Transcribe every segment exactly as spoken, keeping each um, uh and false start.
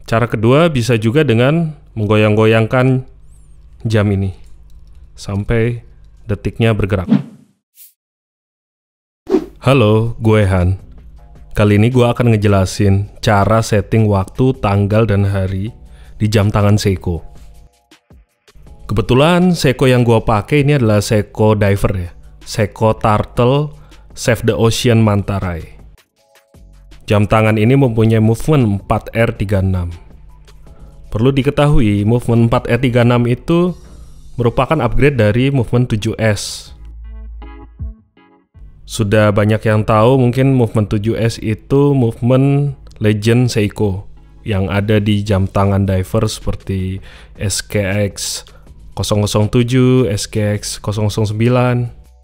Cara kedua bisa juga dengan menggoyang-goyangkan jam ini sampai detiknya bergerak. Halo, gue Han. Kali ini gue akan ngejelasin cara setting waktu, tanggal, dan hari di jam tangan Seiko. Kebetulan Seiko yang gue pakai ini adalah Seiko Diver ya, Seiko Turtle Save the Ocean Manta Ray. Jam tangan ini mempunyai movement empat R tiga puluh enam. Perlu diketahui, movement empat R tiga puluh enam itu merupakan upgrade dari movement tujuh S. Sudah banyak yang tahu mungkin movement tujuh S itu movement legend Seiko yang ada di jam tangan diver seperti S K X nol nol tujuh, S K X nol nol sembilan,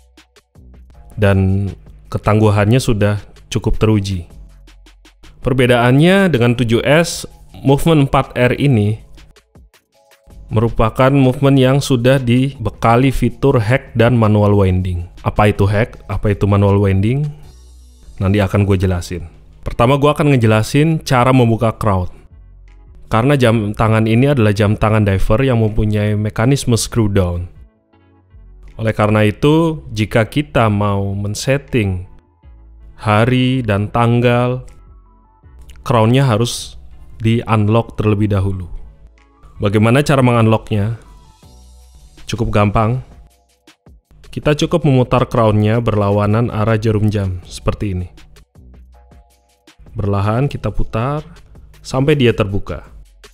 dan ketangguhannya sudah cukup teruji. Perbedaannya dengan tujuh S, movement empat R ini merupakan movement yang sudah dibekali fitur hack dan manual winding. Apa itu hack? Apa itu manual winding? Nanti akan gue jelasin. Pertama gue akan ngejelasin cara membuka crown. Karena jam tangan ini adalah jam tangan diver yang mempunyai mekanisme screw down. Oleh karena itu, jika kita mau men-setting hari dan tanggal, crown-nya harus di-unlock terlebih dahulu. Bagaimana cara meng-unlock-nya? Cukup gampang. Kita cukup memutar crown-nya berlawanan arah jarum jam, seperti ini. Berlahan kita putar, sampai dia terbuka.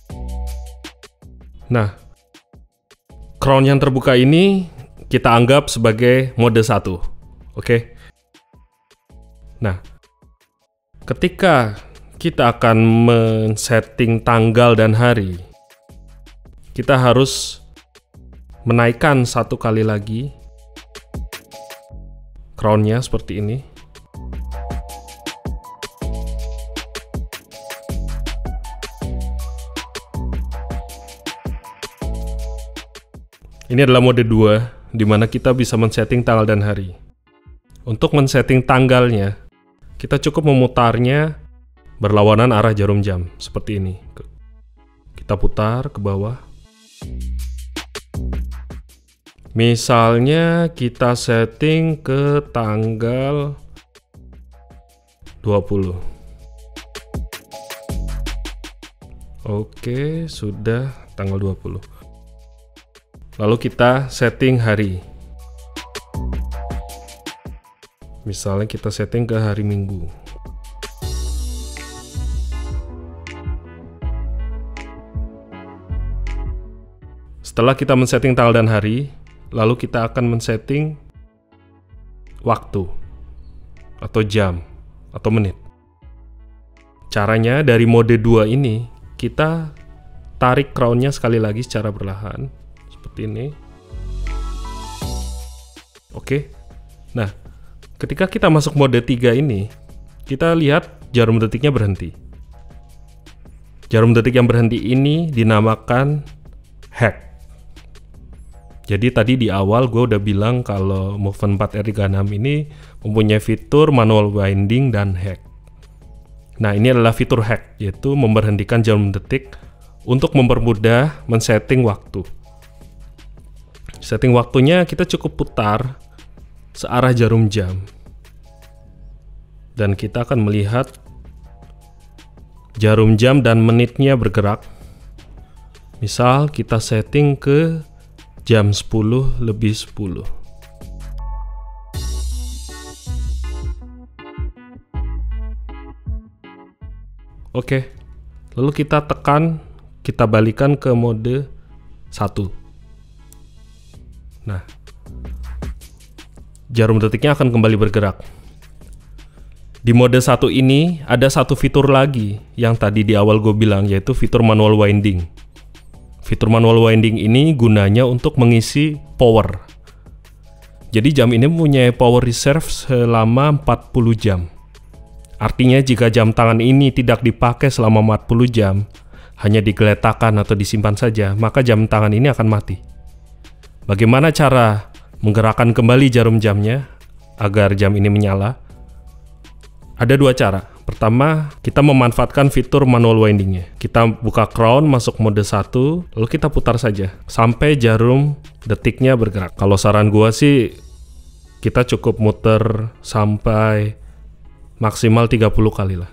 Nah, crown yang terbuka ini kita anggap sebagai mode satu. Oke? Nah, ketika kita akan men-setting tanggal dan hari, kita harus menaikkan satu kali lagi crown-nya seperti ini. Ini adalah mode dua, di mana kita bisa men-setting tanggal dan hari. Untuk men-setting tanggalnya, kita cukup memutarnya berlawanan arah jarum jam, seperti ini. Kita putar ke bawah. Misalnya kita setting ke tanggal dua puluh. Oke, sudah tanggal dua puluh. Lalu kita setting hari. Misalnya kita setting ke hari Minggu. Setelah kita men-setting tanggal dan hari, lalu kita akan men-setting waktu, atau jam, atau menit. Caranya dari mode dua ini, kita tarik crown-nya sekali lagi secara berlahan, seperti ini. Oke, nah ketika kita masuk mode tiga ini, kita lihat jarum detiknya berhenti. Jarum detik yang berhenti ini dinamakan hack. Jadi tadi di awal gue udah bilang kalau movement empat R tiga puluh enam ini mempunyai fitur manual winding dan hack. Nah, ini adalah fitur hack, yaitu memberhentikan jarum detik untuk mempermudah men-setting waktu. Setting waktunya kita cukup putar searah jarum jam. Dan kita akan melihat jarum jam dan menitnya bergerak. Misal kita setting ke jam sepuluh lebih sepuluh. Oke, lalu kita tekan, kita balikan ke mode satu. Nah, jarum detiknya akan kembali bergerak. Di mode satu ini ada satu fitur lagi yang tadi di awal gue bilang, yaitu fitur manual winding. Fitur manual winding ini gunanya untuk mengisi power. Jadi jam ini mempunyai power reserve selama empat puluh jam. Artinya jika jam tangan ini tidak dipakai selama empat puluh jam, hanya digeletakkan atau disimpan saja, maka jam tangan ini akan mati. Bagaimana cara menggerakkan kembali jarum jamnya agar jam ini menyala? Ada dua cara. Pertama, kita memanfaatkan fitur manual windingnya. Kita buka crown, masuk mode satu, lalu kita putar saja sampai jarum detiknya bergerak. Kalau saran gua sih, kita cukup muter sampai maksimal tiga puluh kali lah.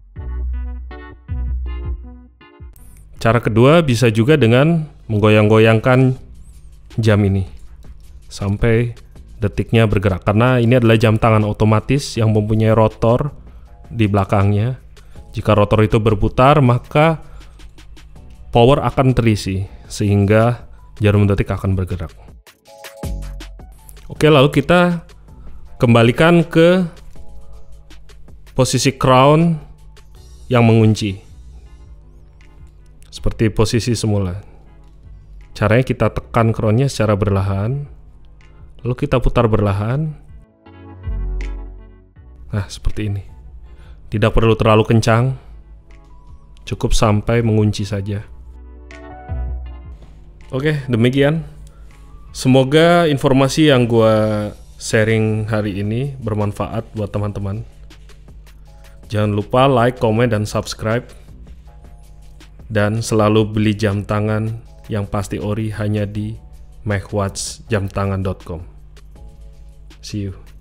Cara kedua bisa juga dengan menggoyang-goyangkan jam ini sampai detiknya bergerak, karena ini adalah jam tangan otomatis yang mempunyai rotor di belakangnya. Jika rotor itu berputar, maka power akan terisi sehingga jarum detik akan bergerak. Oke, lalu kita kembalikan ke posisi crown yang mengunci seperti posisi semula. Caranya kita tekan crownnya secara berlahan, lalu kita putar berlahan. Nah, seperti ini. Tidak perlu terlalu kencang, cukup sampai mengunci saja. Oke, demikian. Semoga informasi yang gue sharing hari ini bermanfaat buat teman-teman. Jangan lupa like, komen, dan subscribe. Dan selalu beli jam tangan yang pasti ori hanya di mechwatch jam tangan dot com. See you.